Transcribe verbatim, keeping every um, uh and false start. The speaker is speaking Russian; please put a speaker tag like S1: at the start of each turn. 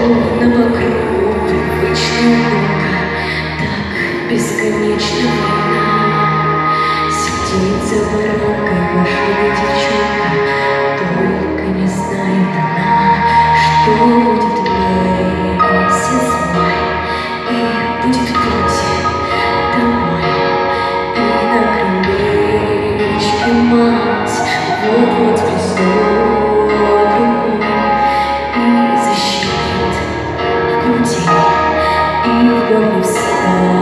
S1: на вокруг привычная наука, так бесконечна война. Сидит за воронкой машина девчонка, только не знает она, что будет месяц май, и будет путь домой. И на крылечке мать вот-вот блеснет рукой и защитит в груди, и в горле встать.